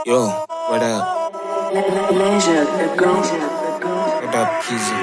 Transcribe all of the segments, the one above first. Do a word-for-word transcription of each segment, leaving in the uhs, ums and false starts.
Yo, what up? Leisure, the girl. What up, Kizzy?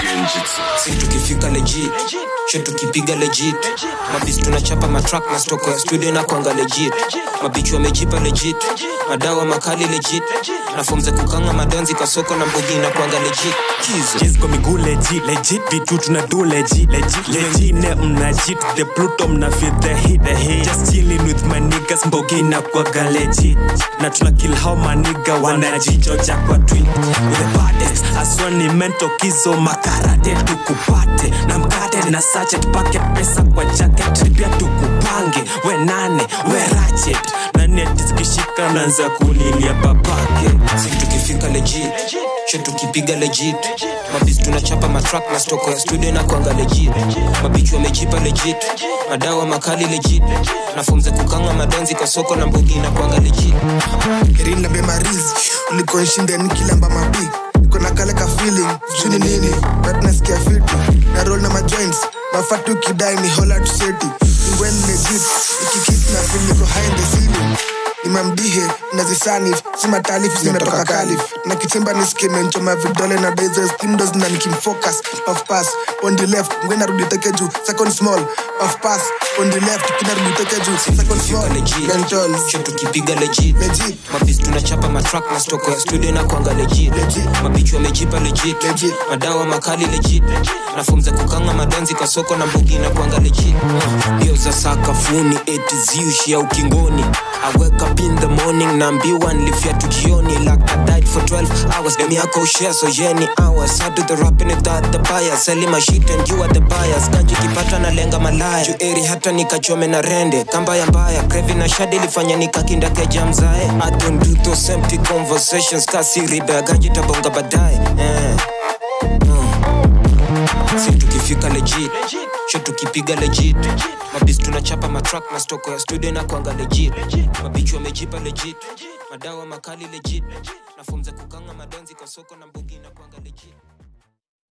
Si tukifika legit, shit tukipiga legit. Mabis tunachapa matrack na stoko ya studio na kuanga legit. Mabichu wamejipa legit, madawa makali legit. Na form za kukanga madonzi kwa soko na mbogi na kuanga legit. Kizzy Jizz kwa miguu legit, legit vitu tunadu legit, legit, legit ne mna jit, the Pluto mna feel the heat, the heat. Just chilling with my niggas, mbogi na kuanga legit. Na tuna kill how my nigga wanajichocha kwa tweet. With the baddest, aswani mento kizo makarate tukupate. Na mkate na sachet packet pesa kwa jacket. Pia tukupange, we nane, we ratchet. Nani atizikishika nanza kulilia babake. Si tukifika legit, shit tukipiga legit. Mabis tunachapa matrack na stoko ya studio na kuanga legit. Mabichu wamejipa legit, madawa makali legit. Na form za kukanga madonzi kwa soko na mbogi na kuanga legit. Irina be marizi, uliko nshinde nikilamba mabig. Niko na kale ka feeling, juni nini, but nasikia fiti. Na roll na ma joints, mafatu kidai ni hola to seti. Ngwen legit, ikikiss na feel niko high in the ceiling. Nimamdihe, nazisanif, sima talif, zimetoka kalif. Na kichimba niskime nchoma vidole na days skindos na nikimfocus. Puff pass, on the left, ngwena rudi teke juu, second small. Puff pass, on the left, kina rudi teke juu, second small. Mental, shit tukipiga legit. legit. Mabis tunachapa matrack na stoko ya studio na kuanga legit. Legit. Mabichu wamejipa legit, Legit. madawa makali legit. Na form za kukanga madonzi kwa soko na mbogi na kuanga legit. Bio za sakafuni, eti ziushi ya ukingoni. I wake up in the morning, naambiwa nilifia tujioni. Like I died for twelve hours, demi yako ushare so yeni hours. I do the rapping without the bias, selling my shit and you are the buyers. Kanji kipata na lenga malaya, juu eri hata nikachome na rende. Kamba ya mbaya, krevi na shadi lifanya nikakinda keja mzae. I don't do those empty conversations, kasi riba ya ganji tabonga badai eh. Si tukifika legit, shit tukipiga legit. Mabis tunachapa matrack na stoko ya studio na kuanga legit. Mabichu wamejipa legit, madawa makali legit. Na form za kukanga madonzi kwa soko na mbogi na kuanga legit.